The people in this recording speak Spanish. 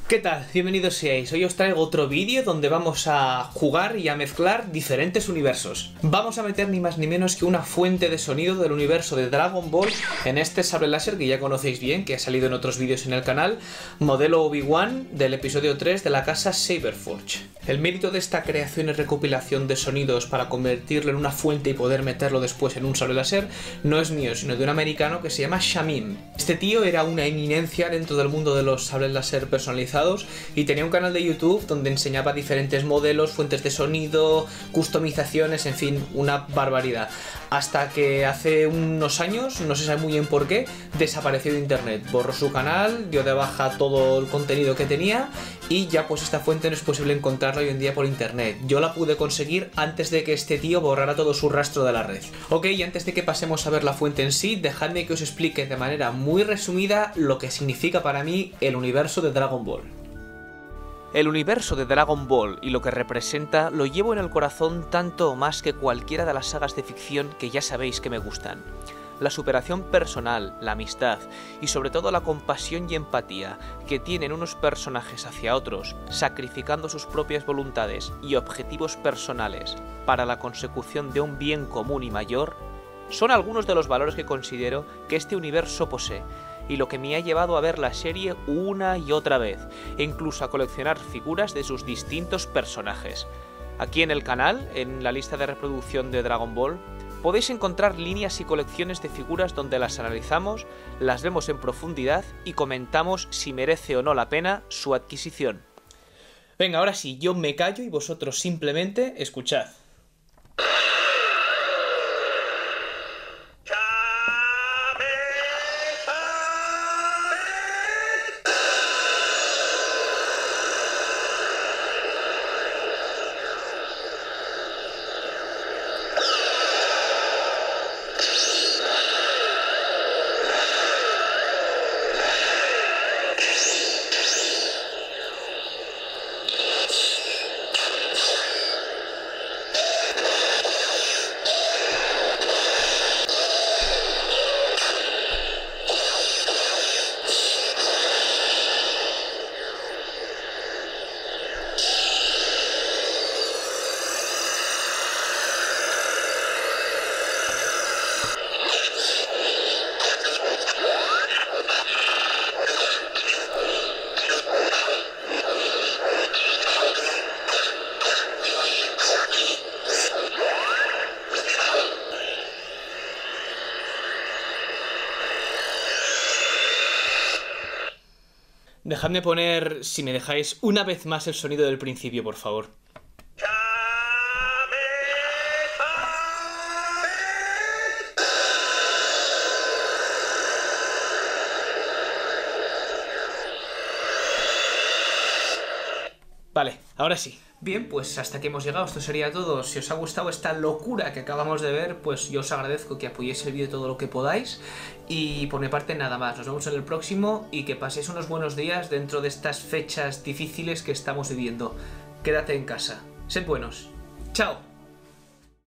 ¿Qué tal? Bienvenidos seáis. Hoy os traigo otro vídeo donde vamos a jugar y a mezclar diferentes universos. Vamos a meter ni más ni menos que una fuente de sonido del universo de Dragon Ball en este sable láser que ya conocéis bien, que ha salido en otros vídeos en el canal, modelo Obi-Wan del episodio 3 de la casa Saberforge. El mérito de esta creación y recopilación de sonidos para convertirlo en una fuente y poder meterlo después en un sable láser no es mío, sino de un americano que se llama Shamim. Este tío era una eminencia dentro del mundo de los sables láser personalizados y tenía un canal de YouTube donde enseñaba diferentes modelos, fuentes de sonido, customizaciones, en fin, una barbaridad. Hasta que hace unos años, no se sabe muy bien por qué, desapareció de internet. Borró su canal, dio de baja todo el contenido que tenía y ya pues esta fuente no es posible encontrarla hoy en día por internet. Yo la pude conseguir antes de que este tío borrara todo su rastro de la red. Ok, y antes de que pasemos a ver la fuente en sí, dejadme que os explique de manera muy resumida lo que significa para mí el universo de Dragon Ball. El universo de Dragon Ball y lo que representa lo llevo en el corazón tanto o más que cualquiera de las sagas de ficción que ya sabéis que me gustan. La superación personal, la amistad y sobre todo la compasión y empatía que tienen unos personajes hacia otros, sacrificando sus propias voluntades y objetivos personales para la consecución de un bien común y mayor, son algunos de los valores que considero que este universo posee y lo que me ha llevado a ver la serie una y otra vez, e incluso a coleccionar figuras de sus distintos personajes. Aquí en el canal, en la lista de reproducción de Dragon Ball, podéis encontrar líneas y colecciones de figuras donde las analizamos, las vemos en profundidad y comentamos si merece o no la pena su adquisición. Venga, ahora sí, yo me callo y vosotros simplemente escuchad. Dejadme poner, si me dejáis, una vez más el sonido del principio, por favor. Vale, ahora sí. Bien, pues hasta aquí hemos llegado, esto sería todo. Si os ha gustado esta locura que acabamos de ver, pues yo os agradezco que apoyéis el vídeo todo lo que podáis. Y por mi parte nada más, nos vemos en el próximo y que paséis unos buenos días dentro de estas fechas difíciles que estamos viviendo. Quédate en casa, sed buenos. ¡Chao!